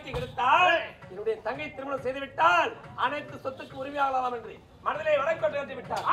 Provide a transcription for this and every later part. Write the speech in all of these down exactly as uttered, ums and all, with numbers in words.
வாழ்க்கை கிடைத்தால் என்னுடைய தங்கை திருமணம் செய்துவிட்டால் அனைத்து சொத்துக்கு உரிமையாகலாம் என்று மனதிலே வழக்கொண்டு கட்டி விட்டார்.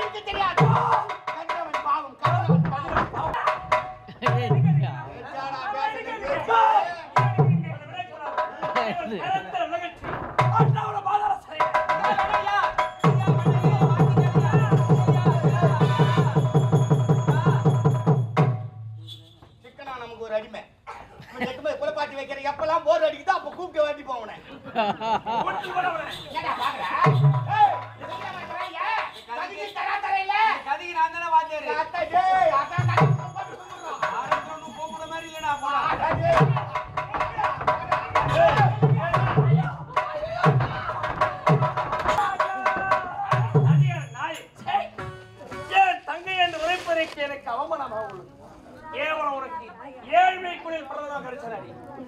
தெரியாது நமக்கு ஒரு அடிமை. குலப்பாட்டி வைக்கிற எப்பெல்லாம் போர் அடிக்குதோ அப்ப கூப்பிட்டு வாட்டி போவனே. கதிக்கு நான் தானே வாத்தியாரு. கூப்பிட மாதிரி இல்லைனா தங்கை என்று உரைப்பதற்கு எனக்கு அவமானமாக உள்ளது. கேவலம் உனக்கு ஏழ்மை குடியில் பிறந்ததாக கிடைச்சாடி.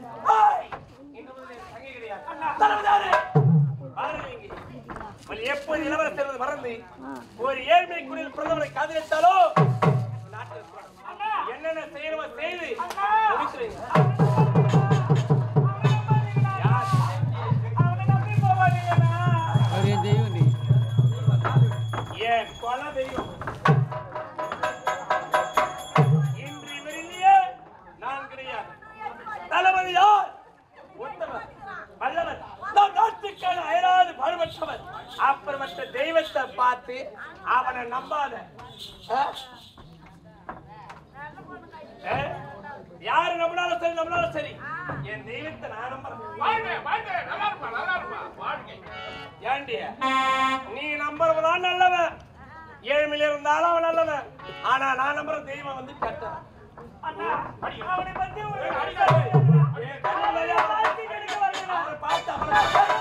எப்போது இளவரசர் மறந்து ஒரு ஏழ்மை குடியில் பிறந்தவரை காதலித்தாலோ என்னென்ன செய்யணுமோ செய்து முடிக்கிறேன். ஏன் கொல தெய்வம் இன்று விரும்பியே நான் கிடையாது. தளபதி யார்? உத்தமர் வல்லவர், நம் நாட்டுக்கான அயராது பாடுபட்டவர். அப்புறமற்ற தெய்வத்தை பார்த்து அவனை நம்பாத. யாரு நம்பினாலும் சரி நம்பினாலும் சரி என் தெய்வத்தை நான் நம்புறேன். ஏண்டிய நீ நம்புறவதான் நல்லவன், ஏழ்மையில இருந்தாலும் அவன் நல்லவன். ஆனா நான் நம்புற தெய்வம் வந்து கட்டவன். அவனை பத்தி ஒரு பார்த்து அவனை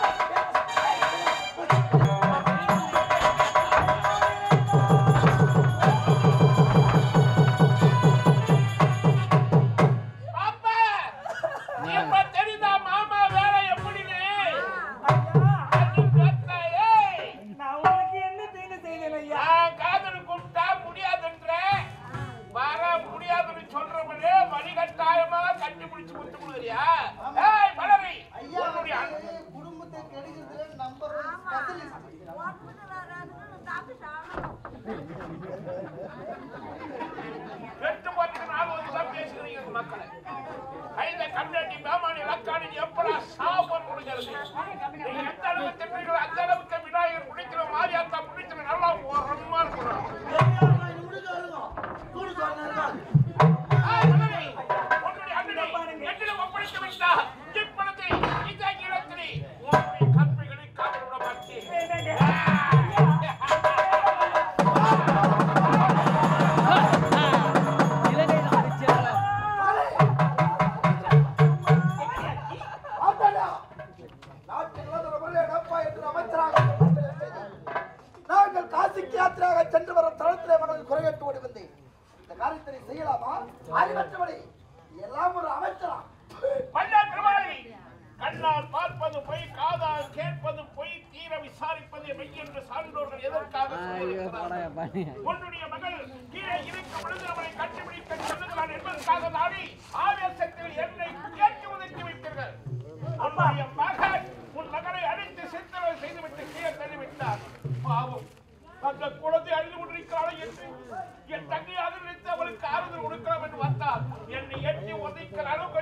உன்னுடைய மகள் கீழே இருக்கும் பொழுது நம்மை கண்டுபிடிக்க சொல்லுகிறான் என்பதற்காக தாவி ஆவேசத்தில் என்னை கேட்டு உதைத்து வைத்தீர்கள். உன்னுடைய மகன் உன் மகனை அடித்து சித்திரவதை செய்துவிட்டு கீழே தள்ளிவிட்டார். பாவம், அந்த குழந்தை அழுது கொண்டிருக்கிறாள் என்று என் தங்கையாக நினைத்து அவளுக்கு ஆறுதல் கொடுக்கலாம் என்று வந்தால் என்னை எட்டி உதைக்கிற அளவுக்கு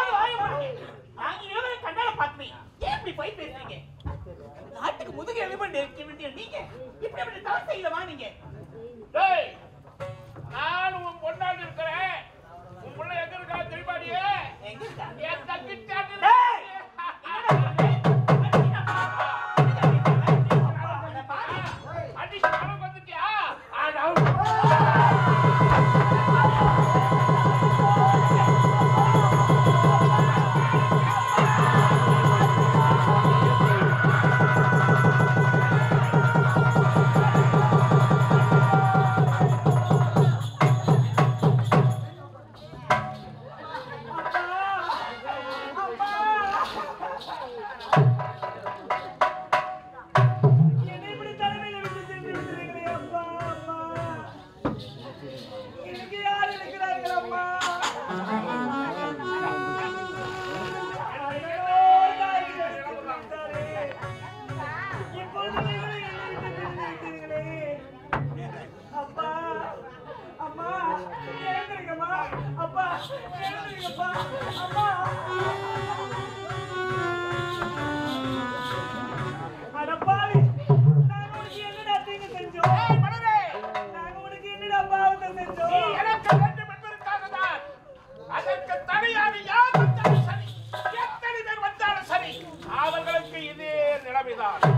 கண்ணால பார்த்தேன். ஏன் இப்படி போய் பேசுறீங்க? நாட்டுக்கு முதுகு எலிமெண்ட் இருக்க வேண்டிய நீங்க இப்படி அப்படி தவறு செய்யலமா? நீங்க நான் உன் பொண்ணாண்டு இருக்கிறேன். உன் பொண்ணு எங்க இருக்கா தெரியுமாடியே? எங்க இருக்கா? என் தங்கி அடிச்சு அளவுக்கு வந்துட்டியா? அதற்கு தனியாக யார் வந்தாலும் சரி, எத்தனை பேர் வந்தாலும் சரி, அவர்களுக்கு இதே நிலைமைதான்.